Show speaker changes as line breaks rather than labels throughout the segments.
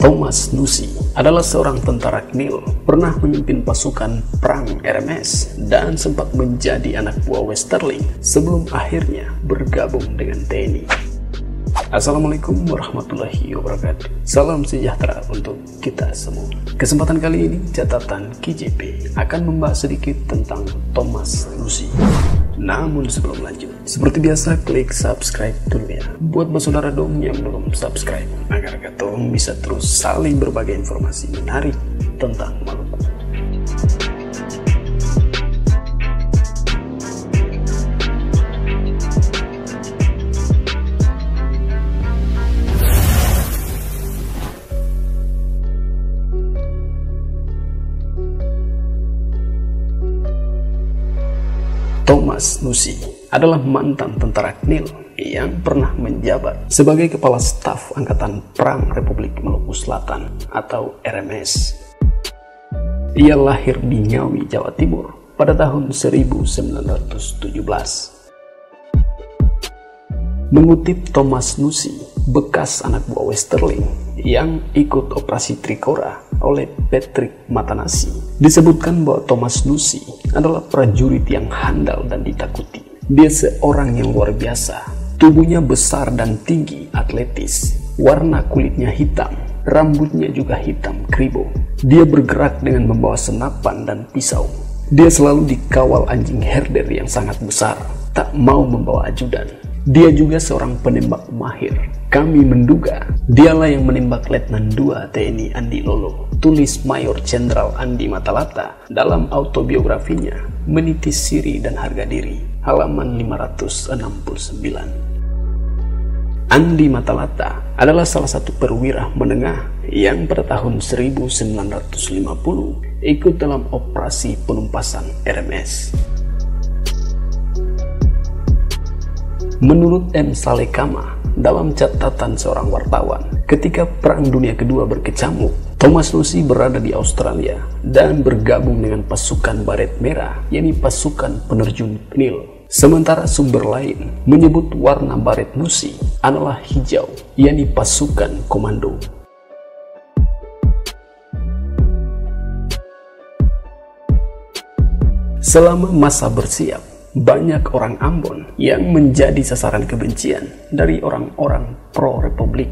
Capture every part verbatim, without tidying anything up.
Thomas Nusi adalah seorang tentara K N I L, pernah memimpin pasukan perang R M S dan sempat menjadi anak buah Westerling sebelum akhirnya bergabung dengan T N I. Assalamualaikum warahmatullahi wabarakatuh. Salam sejahtera untuk kita semua. Kesempatan kali ini catatan K J P akan membahas sedikit tentang Thomas Nusi. Namun sebelum lanjut, seperti biasa klik subscribe dulu ya. Buat saudara dong yang belum subscribe, agar katong bisa terus saling berbagi informasi menarik tentang Maluku. Thomas Nusi adalah mantan tentara K N I L yang pernah menjabat sebagai Kepala Staf Angkatan Perang Republik Maluku Selatan atau R M S. Ia lahir di Ngawi, Jawa Timur pada tahun seribu sembilan ratus tujuh belas. Mengutip Thomas Nusi, bekas anak buah Westerling yang ikut operasi Trikora oleh Patrick Matanasi, disebutkan bahwa Thomas Nusi adalah prajurit yang handal dan ditakuti. Dia seorang yang luar biasa, tubuhnya besar dan tinggi, atletis, warna kulitnya hitam, rambutnya juga hitam kribo. Dia bergerak dengan membawa senapan dan pisau. Dia selalu dikawal anjing herder yang sangat besar, tak mau membawa ajudan. Dia juga seorang penembak mahir. Kami menduga dialah yang menembak Letnan dua T N I Andi Lolo, tulis Mayor Jenderal Andi Matalata dalam autobiografinya Meniti Siri dan Harga Diri, halaman lima ratus enam puluh sembilan. Andi Matalata adalah salah satu perwira menengah yang pada tahun seribu sembilan ratus lima puluh ikut dalam operasi penumpasan R M S. Menurut M. Salekama, dalam catatan seorang wartawan, ketika Perang Dunia Kedua berkecamuk, Thomas Nusi berada di Australia dan bergabung dengan pasukan Baret Merah, yakni pasukan penerjun K N I L. Sementara sumber lain menyebut warna Baret Nusi adalah hijau, yakni pasukan komando. Selama masa bersiap, banyak orang Ambon yang menjadi sasaran kebencian dari orang-orang pro-republik.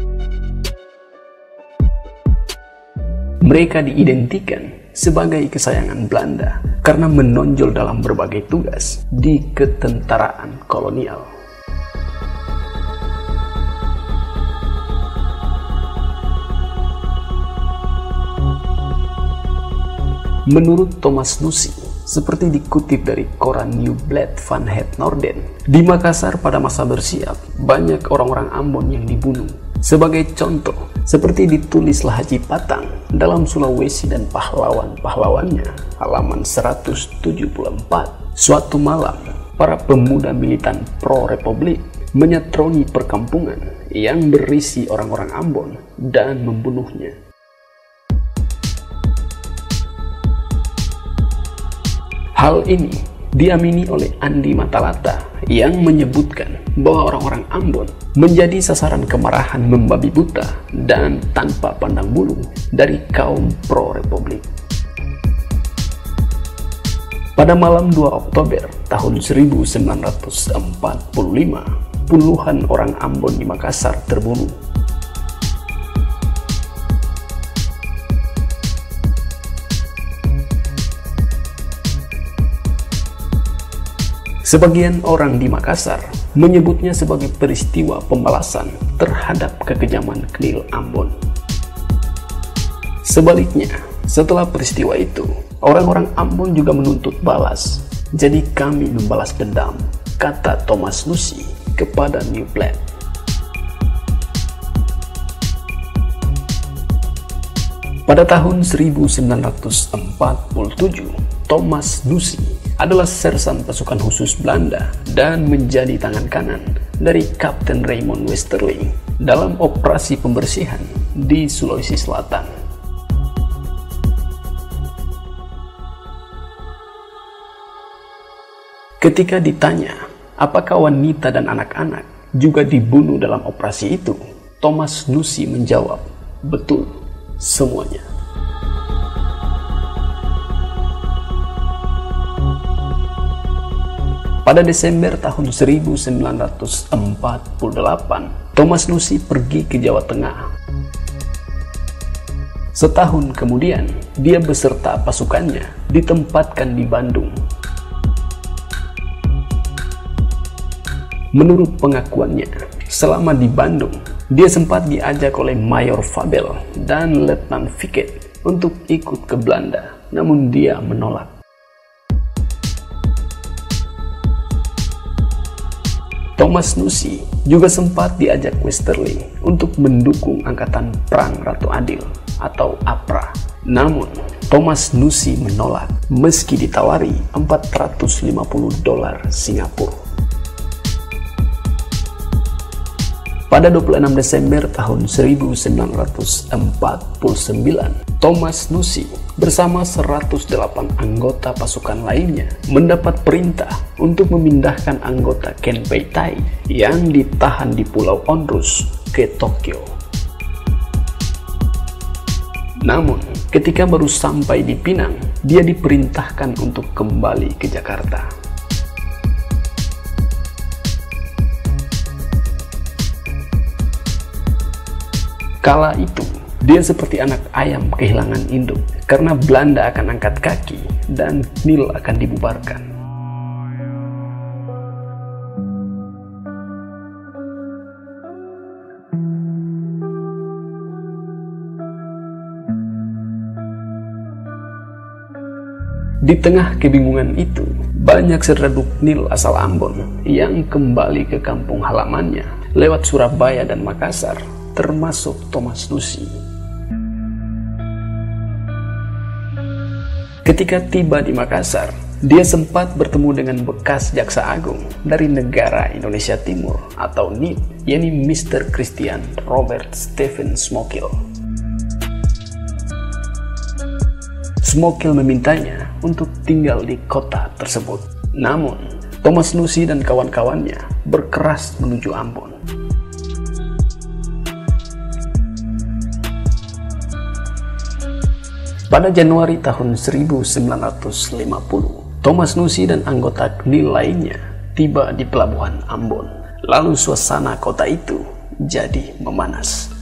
Mereka diidentikan sebagai kesayangan Belanda karena menonjol dalam berbagai tugas di ketentaraan kolonial. Menurut Thomas Nusi, seperti dikutip dari koran New Blad van het Noorden, di Makassar pada masa bersiap, banyak orang-orang Ambon yang dibunuh. Sebagai contoh, seperti ditulislah Haji Patang dalam Sulawesi dan pahlawan-pahlawannya, halaman seratus tujuh puluh empat. Suatu malam, para pemuda militan pro-republik menyatroni perkampungan yang berisi orang-orang Ambon dan membunuhnya. Hal ini diamini oleh Andi Matalata yang menyebutkan bahwa orang-orang Ambon menjadi sasaran kemarahan membabi buta dan tanpa pandang bulu dari kaum pro-republik. Pada malam dua Oktober tahun seribu sembilan ratus empat puluh lima, puluhan orang Ambon di Makassar terbunuh. Sebagian orang di Makassar menyebutnya sebagai peristiwa pembalasan terhadap kekejaman K N I L Ambon. Sebaliknya, setelah peristiwa itu, orang-orang Ambon juga menuntut balas. Jadi kami membalas dendam, kata Thomas Nusi kepada New Blad. Pada tahun seribu sembilan ratus empat puluh tujuh, Thomas Nusi adalah sersan pasukan khusus Belanda dan menjadi tangan kanan dari Kapten Raymond Westerling dalam operasi pembersihan di Sulawesi Selatan. Ketika ditanya apakah wanita dan anak-anak juga dibunuh dalam operasi itu, Thomas Nusi menjawab, betul semuanya. Pada Desember tahun seribu sembilan ratus empat puluh delapan, Thomas Nusi pergi ke Jawa Tengah. Setahun kemudian, dia beserta pasukannya ditempatkan di Bandung. Menurut pengakuannya, selama di Bandung, dia sempat diajak oleh Mayor Fabel dan Letnan Viket untuk ikut ke Belanda, namun dia menolak. Thomas Nusi juga sempat diajak Westerling untuk mendukung Angkatan Perang Ratu Adil atau A P R A. Namun, Thomas Nusi menolak meski ditawari empat ratus lima puluh dolar Singapura. Pada dua puluh enam Desember tahun seribu sembilan ratus empat puluh sembilan, Thomas Nusi bersama seratus delapan anggota pasukan lainnya mendapat perintah untuk memindahkan anggota Ken Peitai yang ditahan di Pulau Onrus ke Tokyo. Namun, ketika baru sampai di Pinang, dia diperintahkan untuk kembali ke Jakarta. Kala itu, dia seperti anak ayam kehilangan induk karena Belanda akan angkat kaki dan N I L akan dibubarkan. Di tengah kebingungan itu, banyak sereduk N I L asal Ambon yang kembali ke kampung halamannya lewat Surabaya dan Makassar, termasuk Thomas Nusi. Ketika tiba di Makassar, dia sempat bertemu dengan bekas Jaksa Agung dari negara Indonesia Timur atau N I T, yakni mister Christian Robert Stephen Smokil. Smokil memintanya untuk tinggal di kota tersebut. Namun, Thomas Nusi dan kawan-kawannya berkeras menuju Ambon. Pada Januari tahun seribu sembilan ratus lima puluh, Thomas Nusi dan anggota N I L lainnya tiba di pelabuhan Ambon. Lalu suasana kota itu jadi memanas.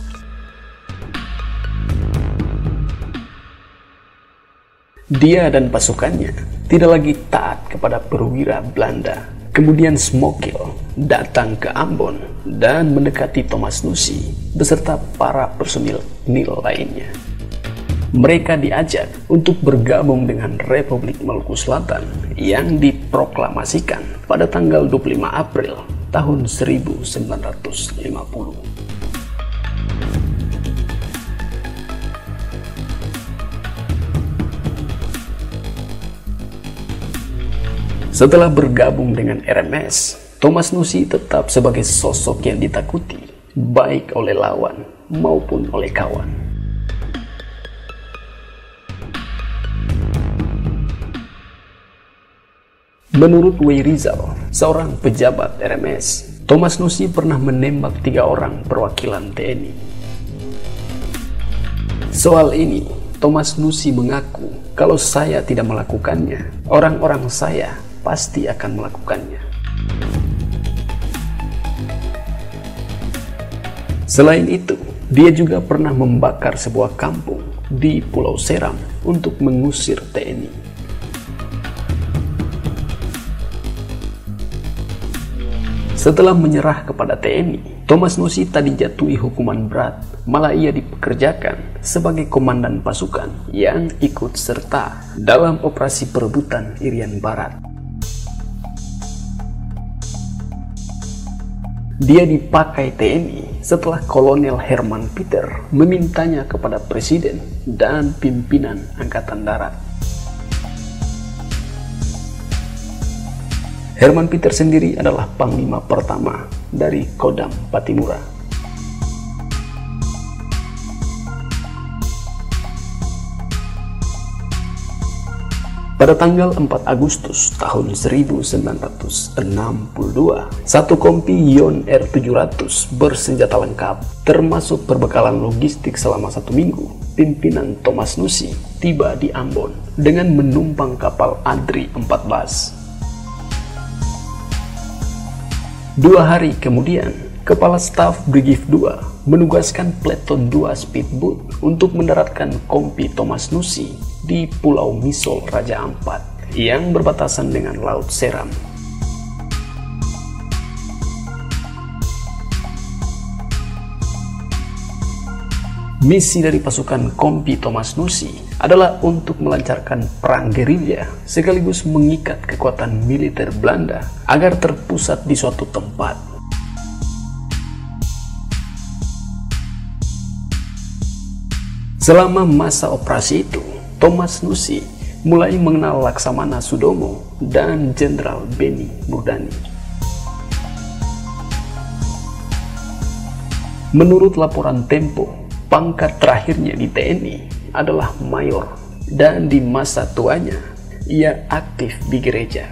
Dia dan pasukannya tidak lagi taat kepada perwira Belanda. Kemudian Smokil datang ke Ambon dan mendekati Thomas Nusi beserta para personil N I L lainnya. Mereka diajak untuk bergabung dengan Republik Maluku Selatan yang diproklamasikan pada tanggal dua puluh lima April tahun seribu sembilan ratus lima puluh. Setelah bergabung dengan R M S, Thomas Nusi tetap sebagai sosok yang ditakuti, baik oleh lawan maupun oleh kawan. Menurut Wei Rizal, seorang pejabat R M S, Thomas Nusi pernah menembak tiga orang perwakilan T N I. Soal ini, Thomas Nusi mengaku, kalau saya tidak melakukannya, orang-orang saya pasti akan melakukannya. Selain itu, dia juga pernah membakar sebuah kampung di Pulau Seram untuk mengusir T N I. Setelah menyerah kepada T N I, Thomas Nusi tak dijatuhi hukuman berat, malah ia dipekerjakan sebagai komandan pasukan yang ikut serta dalam operasi perebutan Irian Barat. Dia dipakai T N I setelah Kolonel Herman Peter memintanya kepada Presiden dan pimpinan Angkatan Darat. Herman Peter sendiri adalah panglima pertama dari Kodam Patimura. Pada tanggal empat Agustus tahun seribu sembilan ratus enam puluh dua, satu kompi Yon R tujuh ratus bersenjata lengkap, termasuk perbekalan logistik selama satu minggu, pimpinan Thomas Nusi tiba di Ambon dengan menumpang kapal Adri empat belas. Dua hari kemudian, Kepala Staf Brigif dua menugaskan Pleton dua Speedboat untuk mendaratkan kompi Thomas Nusi di Pulau Misol Raja Ampat yang berbatasan dengan Laut Seram. Misi dari pasukan kompi Thomas Nusi adalah untuk melancarkan perang gerilya sekaligus mengikat kekuatan militer Belanda agar terpusat di suatu tempat. Selama masa operasi itu, Thomas Nusi mulai mengenal Laksamana Sudomo dan Jenderal Beni Murdani. Menurut laporan Tempo, pangkat terakhirnya di T N I adalah mayor, dan di masa tuanya ia aktif di gereja.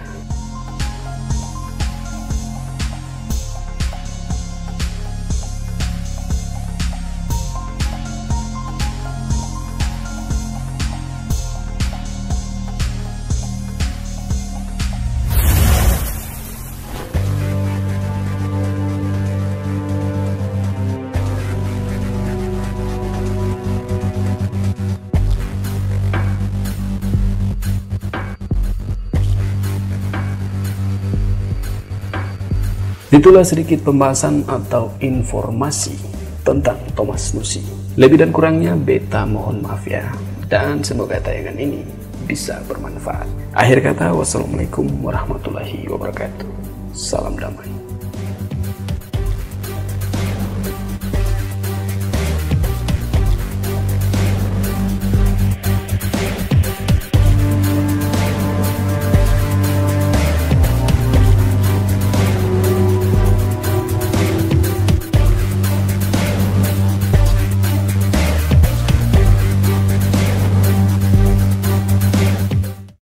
Itulah sedikit pembahasan atau informasi tentang Thomas Nusi. Lebih dan kurangnya beta mohon maaf ya, dan semoga tayangan ini bisa bermanfaat. Akhir kata, wassalamualaikum warahmatullahi wabarakatuh. Salam damai.